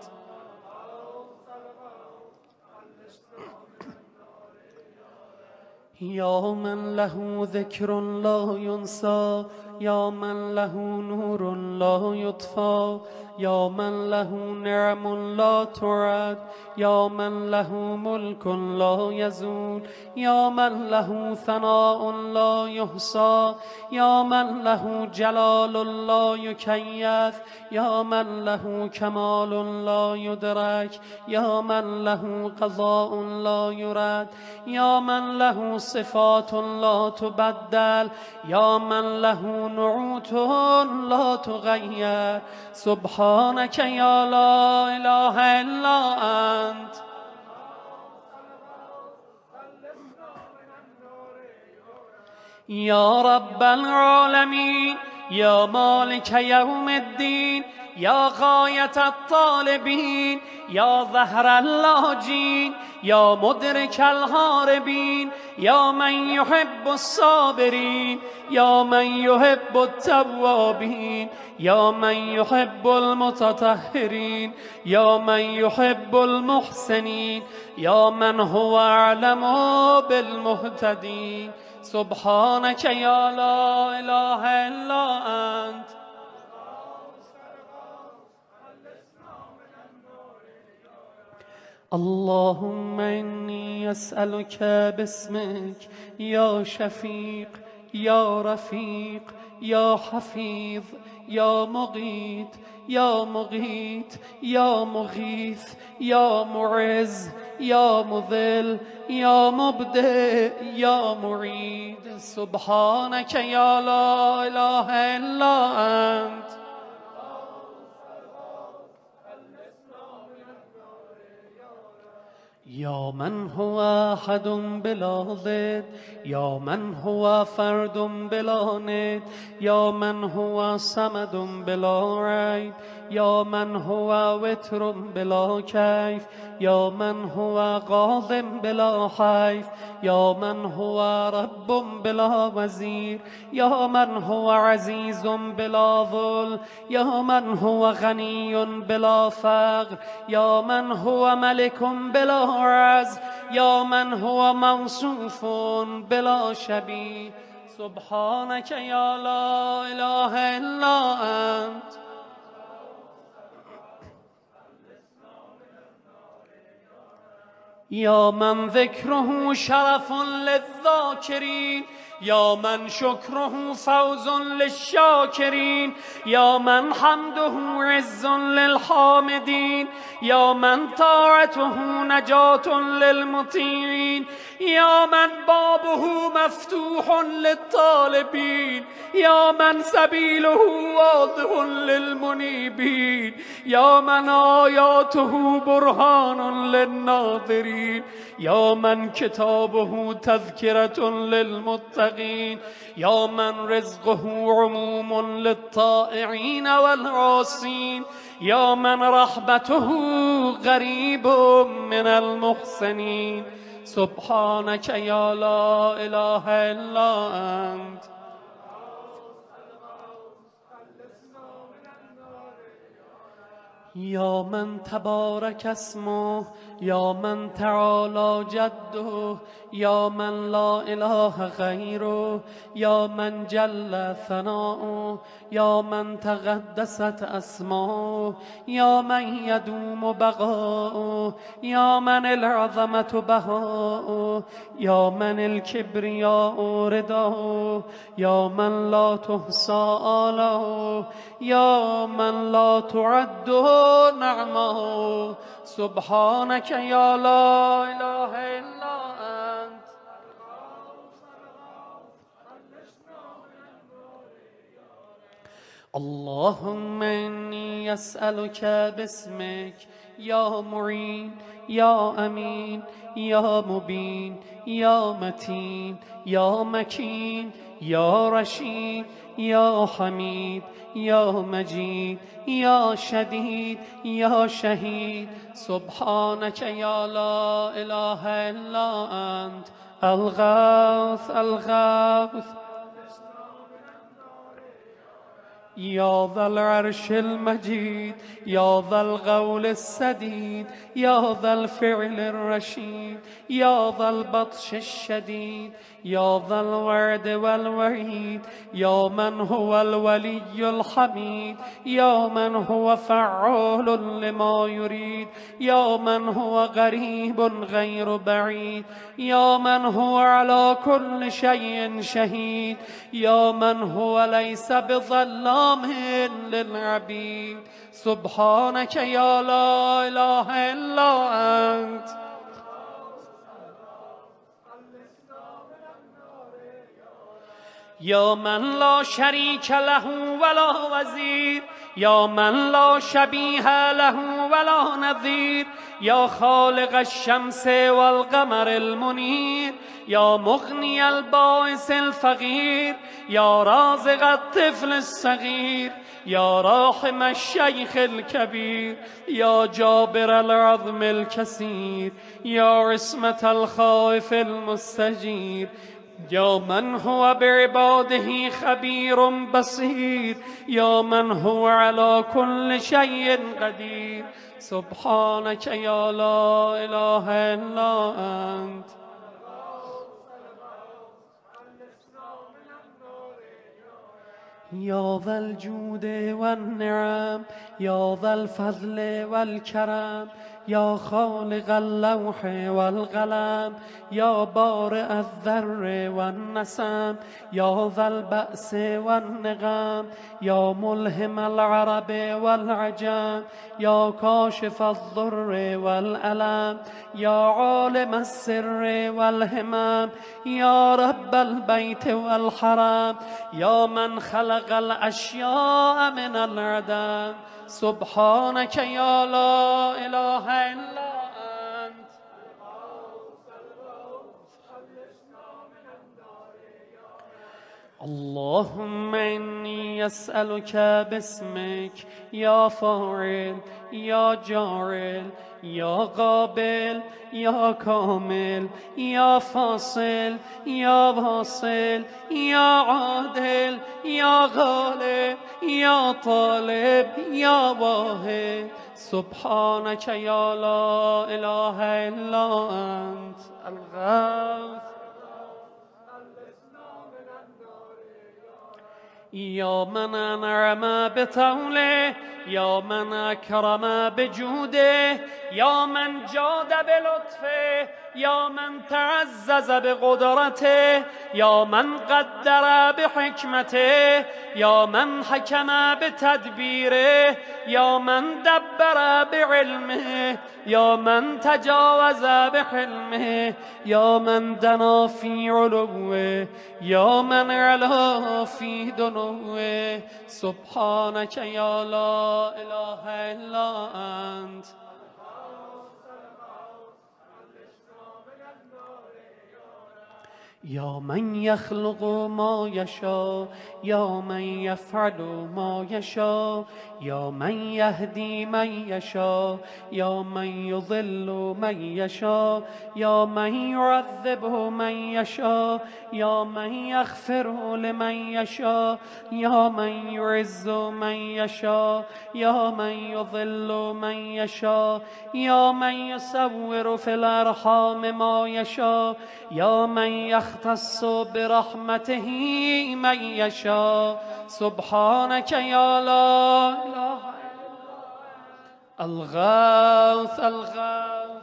يا من له ذكر لا ينسى يا من له نور لا يطفى يا من له نعم لا تعد يا من له ملك لا يزول يا من له ثناء لا يحصى يا من له جلال لا يكيف يا من له كمال لا يدرك يا من له قضاء لا يرد يا من له صفات لا تبدل يا من له نعوت لا تغير سبحانك يا لا إله إلا أنت يا رب العالمين يا مالك يوم الدين يا غاية الطالبين يا ظهر اللاجين يا مدرك الهاربين يا من يحب الصابرين يا من يحب التوابين يا من يحب المتطهرين يا من يحب المحسنين يا من هو أعلم بالمهتدين سبحانك يا لا إله إلا أنت اللهم إني أسألك باسمك يا شفيق يا رفيق يا حفيظ يا مغيث يا مغيث يا مغيث يا معز يا مذل يا مبدئ يا معيد سبحانك يا لا إله إلا أنت يا من هو أحد بلا ضد يا من هو فرد بلا ند يا من هو صمد بلا ريب يا من هو وتر بلا كيف يا من هو قاض بلا حيف يا من هو رب بلا وزير يا من هو عزيز بلا ظل يا من هو غني بلا فقر يا من هو ملك بلا عز يا من هو موصوف بلا شبيه سبحانك يا لا إله إلا أنت يا من ذكره شرف للذاكرين، يا من شكره فوز للشاكرين، يا من حمده عز للحامدين، يا من طاعته نجاة للمطيعين، يا من بابه مفتوح للطالبين، يا من سبيله واضح للمنيبين، يا من آياته برهان للناظرين، يا من كتابه تذكرة للمتقين، يا من رزقه عموم للطائعين والعاصين، يا من رحمته غريب من المحسنين. سبحانك يا لا إله إلا أنت. يا من تبارك اسمه، يا من تعالى جده، يا من لا إله غيره، يا من جل ثناؤه، يا من تقدست أسماؤه، يا من يدوم بقاؤه، يا من العظمة بهاؤه، يا من الكبرياء رداؤه، يا من لا تحصى آلاؤه، يا من لا تعد نعمه. سبحانك يا لا إله إلا أنت. اللهم إني أسألك باسمك يا معين، يا أمين، يا مبين، يا متين، يا مكين، يا رشيد، يا حميد، يا مجيد، يا شديد، يا شهيد. سبحانك يا لا إله إلا أنت. الغوث الغوث. يا ذا العرش المجيد، يا ذا القول السديد، يا ذا الفعل الرشيد، يا ذا البطش الشديد، يا ذا الوعد والوعيد، يا من هو الولي الحميد، يا من هو فعال لما يريد، يا من هو قريب غير بعيد، يا من هو على كل شيء شهيد، يا من هو ليس بظلام للعبيد. سبحانك يا لا إله إلا أنت. يا من لا شريك له ولا وزير، يا من لا شبيه له ولا نظير، يا خالق الشمس والقمر المنير، يا مغني البائس الفقير، يا رازق الطفل الصغير، يا راحم الشيخ الكبير، يا جابر العظم الكسير، يا عصمة الخائف المستجير، يا من هو بعباده خبير بصير، يا من هو على كل شيء قدير. سبحانك يا لا إله إلا أنت. يا ذا الجود والنعم، يا ذا الفضل والكرم، يا خالق اللوح والقلم، يا بارئ الذر والنسم، يا ذا البأس والنغم، يا ملهم العرب والعجم، يا كاشف الضر والألم، يا عالم السر والهمم، يا رب البيت والحرم، يا من خلق الأشياء من العدم. سبحانك يا لا إله إلا أنت. اللهم إني أسألك باسمك يا فاعل، يا جاعل، يا قابل، يا كامل، يا فاصل، يا واصل، يا عادل، يا غالب، يا طالب، يا واهب. سبحانك يا لا إله إلا أنت. الغوث. يا من أنعم بطوله يا من أكرم بجوده يا من جاد بلطفه يا من تعزز بقدرته يا من قدر بحكمته يا من حكم بتدبيره يا من دبر بعلمه يا من تجاوز بحلمه يا من دنا في علوه يا من علا في دنوه سبحانك يا لا إله إلا أنت يا من يخلق ما يشاء يا من يفعل ما يشاء يا من يهدي من يشاء يا من يضل من يشاء يا من يعذب من يشاء يا من يغفر لمن يشاء يا من يعز من يشاء يا من يضل من يشاء يا من يصور في الأرحام ما يشاء يا من يختص برحمته من يشاء سبحانك يا لا إله إلا الغوث الغوث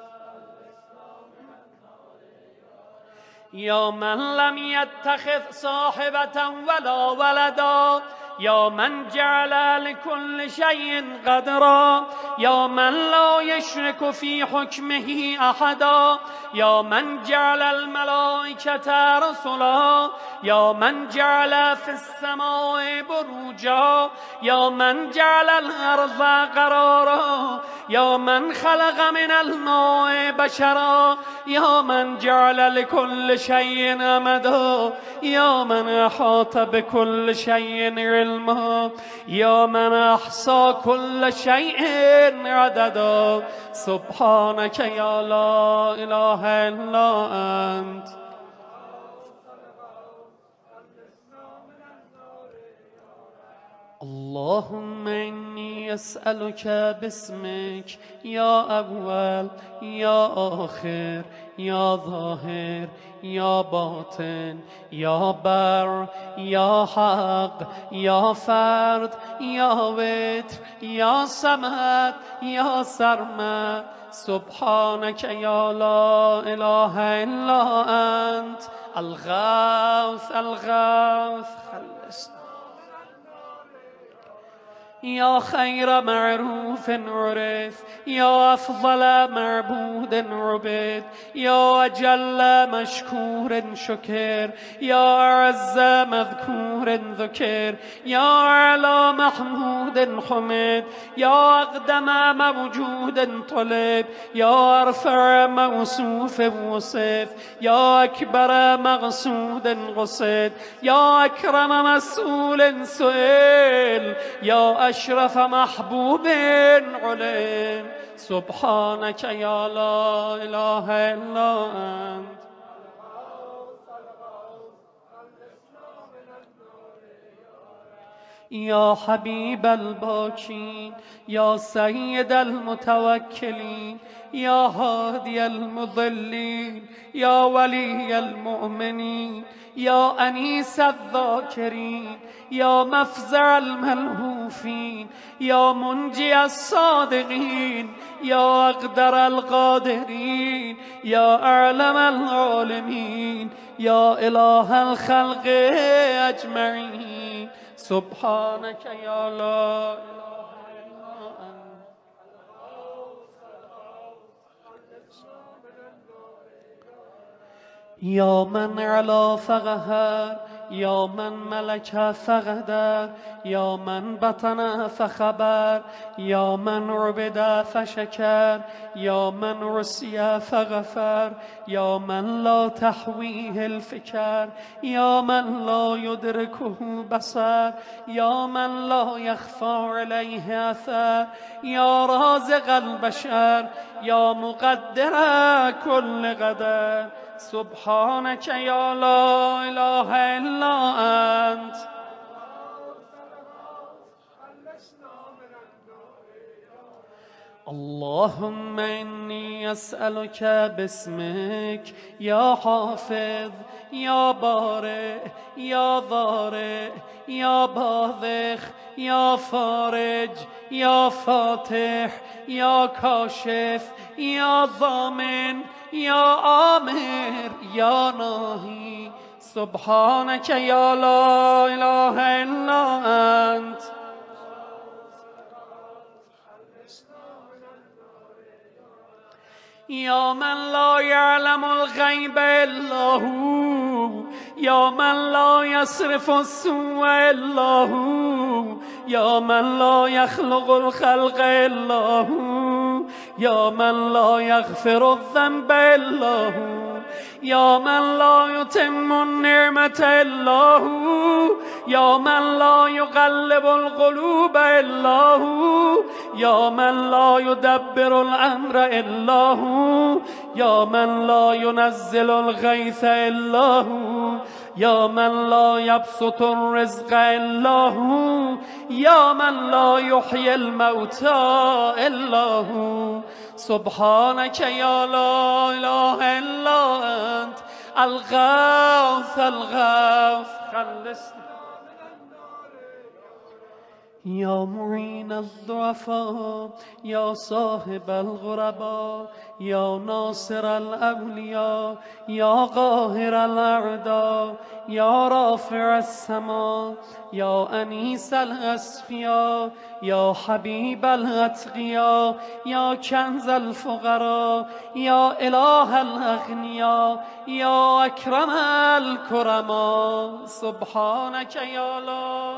يا من لم يتخذ صاحبة ولا ولدا يا من جعل لكل شيء قدرا يا من لا يشرك في حكمه أحدا يا من جعل الملائكة رسلا يا من جعل في السماء بروجا يا من جعل الأرض قرارا يا من خلق من الماء بشرا يا من جعل لكل شيء أمدا يا من أحاط بكل شيء علما يا من أحصى كل شيء عددا سبحانك يا لا إله إلا أنت اللهم إني أسألك باسمك يا أول يا آخر يا ظاهر يا باطن يا بر يا حق يا فرد يا وتر يا صمد يا سرمد سبحانك يا لا إله إلا أنت الغوث الغوث خلصنا يا خير معروف عرف يا أفضل معبود عبد يا أجل مشكور شكر يا أعز مذكور ذكر يا أعلى محمود حمد يا أقدم موجود طلب يا أرفع موصوف وصف يا أكبر مقصود قصد يا أكرم مسؤول سئل يا أشرف محبوب علم سبحانك يا لا إله إلا أنت يا حبيب الباكين يا سيد المتوكلين يا هادي المضلين يا ولي المؤمنين يا أنيس الذاكرين يا مفزع الملهوفين يا منجي الصادقين يا أقدر القادرين يا أعلم العالمين يا إله الخلق أجمعين سبحانك يا لا إله إلا أنت يا من علا فقهر يا من ملك فقدر يا من بطن فخبر يا من عبد فشكر يا من رسي فغفر يا من لا تحويه الفكر يا من لا يدركه بصر يا من لا يخفى عليه أثر يا رازق البشر يا مقدر كل قدر سبحانك يا لا إله إلا أنت اللهم إني أسألك باسمك يا حافظ يا بارئ يا ضارئ يا باذخ يا فارج يا فاتح يا كاشف يا ضامن يا آمر يا ناهي سبحانك يا لا إله إلا أنت يا من لا يعلم الغيب إلا هو يا من لا يصرف السوء إلا هو يا من لا يخلق الخلق إلا هو يا من لا يغفر الذنب إلا هو يا من لا يتم النعمة إلا هو يا من لا يقلب القلوب إلا هو يا من لا يدبر الأمر إلا هو يا من لا ينزل الغيث إلا هو يا من لا يبسط الرزق إلا هو يا من لا يحيي الموتى إلا هو سبحانك يا لا إله إلا أنت الغوث الغوث خلصنا يا معين الضعفاء يا صاحب الغرباء يا ناصر الأولياء يا قاهر الأعداء يا رافع السماء يا أنيس الأصفياء يا حبيب الأتقياء يا كنز الفقراء يا إله الأغنياء يا أكرم الكرماء سبحانك يا لا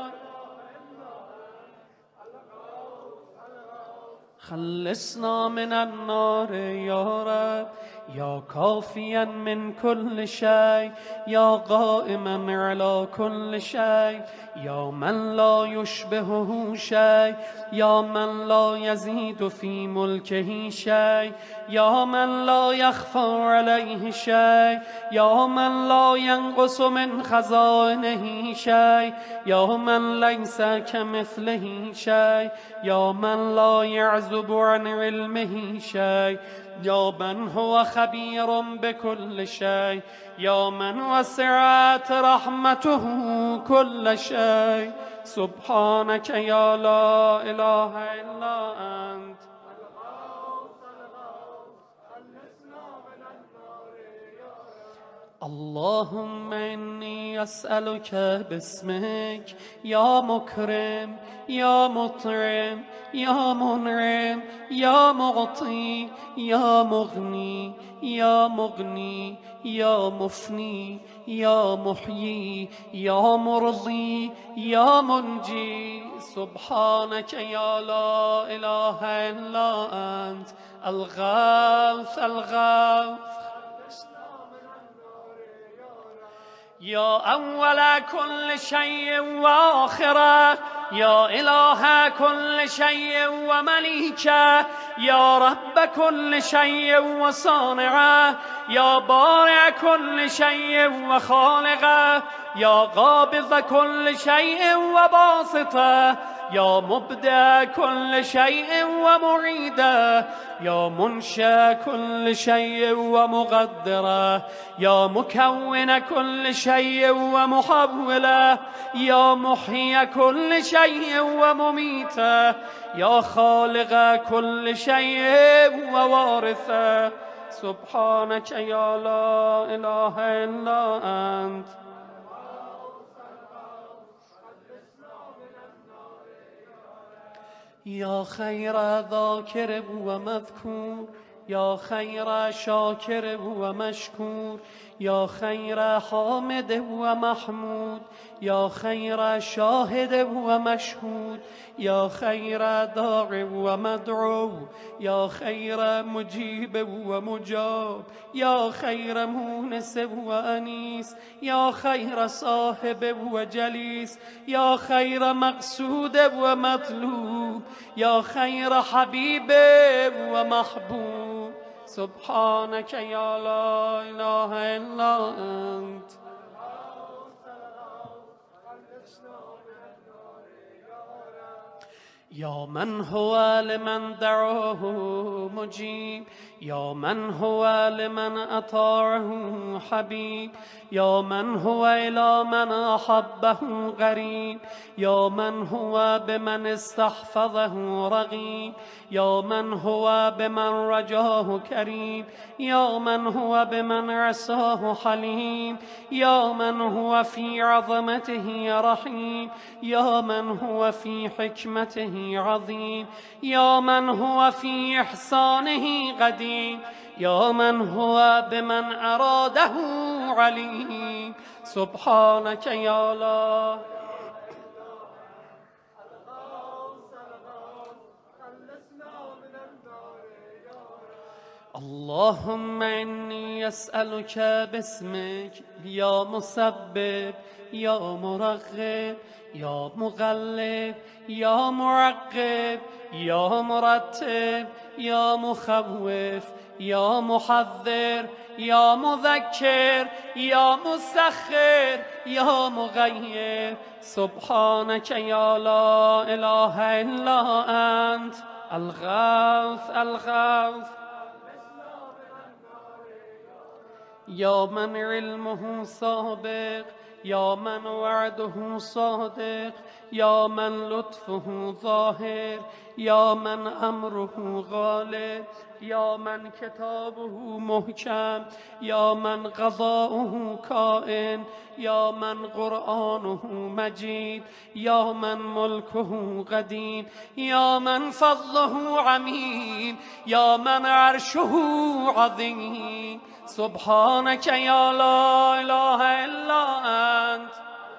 خلصنا من النار يا رب يا كافيا من كل شيء يا قائما على كل شيء يا من لا يشبهه شيء يا من لا يزيد في ملكه شيء يا من لا يخفى عليه شيء يا من لا ينقص من خزائنه شيء يا من ليس كمثله شيء يا من لا يعزب عن علمه شيء يا من هو خبير بكل شيء يا من وسعت رحمته كل شيء سبحانك يا لا إله إلا أنت اللهم إني أسألك باسمك يا مكرم يا مطعم يا منعم يا معطي يا مغني يا مغني يا مفني يا محيي يا مرضي يا منجي سبحانك يا لا إله إلا أنت الغوث الغوث يا أول كل شيء وآخره يا إله كل شيء ومليكه يا رب كل شيء وصانعه يا بارع كل شيء وخالقه يا قابض كل شيء وباسطه يا مبدع كل شيء ومعيده يا منشأ كل شيء ومقدره يا مكون كل شيء ومحوله يا محيي كل شيء ومميته يا خالق كل شيء ووارثه سبحانك يا لا إله إلا أنت يا خير ذاكر ومذكور يا خير شاكر ومشكور يا خير حامد ومحمود يا خير شاهد ومشهود يا خير داع ومدعو يا خير مجيب ومجاب يا خير مونس وأنيس يا خير صاحب وجليس يا خير مقصود ومطلوب يا خير حبيب ومحبوب سبحانك يا لا إله إلا أنت يا من هو لمن دعاه مجيب، يا من هو لمن أطاعه حبيب، يا من هو إلى من أحبه غريب، يا من هو بمن استحفظه رغيب، يا من هو بمن رجاه كريم، يا من هو بمن عصاه حليم، يا من هو في عظمته رحيم، يا من هو في حكمته عظيم، يا من هو في إحسانه قديم، يا من هو بمن أراده عليم. سبحانك يا الله. اللهم إني أسألك باسمك يا مسبب يا مرغب يا مغلب يا معقب يا مرتب يا مخوف يا محذر يا مذكر يا مسخر يا مغير. سبحانك يا لا إله إلا أنت الغوث الغوث. يا من علمه سابق، يا من وعده صادق، يا من لطفه ظاهر، يا من أمره غالب، يا من كتابه محكم، يا من قضاؤه كائن، يا من قرآنه مجيد، يا من ملكه قديم، يا من فضله عميم، يا من عرشه عظيم. سبحانك يا لا إله إلا أنت.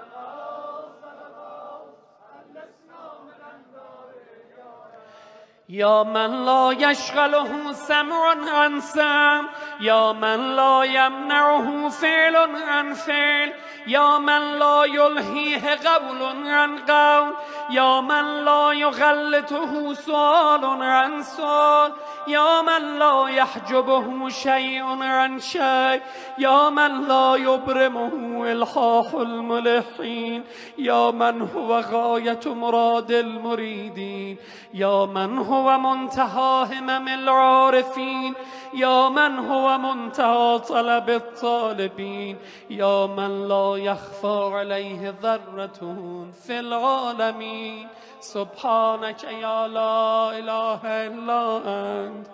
يا من لا يشغله سمع عن سمع، يا من لا يمنعه فعل عن فعل، يا من لا يلهيه قول عن قول، يا من لا يغلطه سؤال عن سؤال، يا من لا يحجبه شيء عن شيء، يا من لا يبرمه إلحاح الملحين، يا من هو غاية مراد المريدين، يا من هو منتهى همم العارفين، يا من هو منتهى طلب الطالبين، يا من لا يخفى عليه ذرة في العالمين. سبحانك يا لا إله إلا أنت.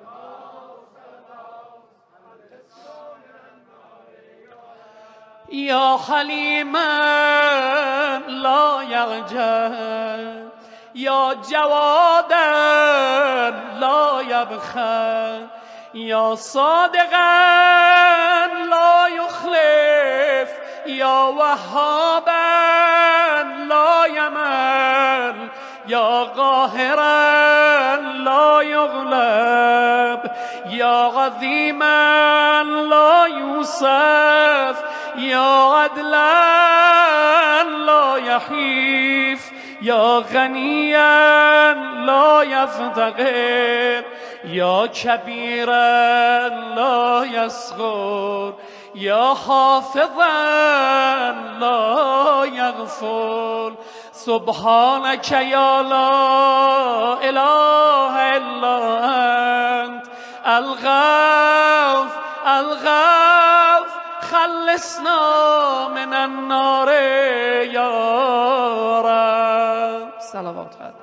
يا حليما لا يرجى، يا جوادا لا يبخل، يا صادقا لا يخلف، يا وهابا لا يمل، يا قاهرا لا يغلب، يا عظيما لا يوصف، يا عدلا لا يحيف، يا غنيا لا يفتقر، يا كبيرا لا يصغر، يا حافظا لا يغفل. سبحانك يا لا إله إلا أنت الغوث الغوث. خلصنا من النار يا رب. صلوات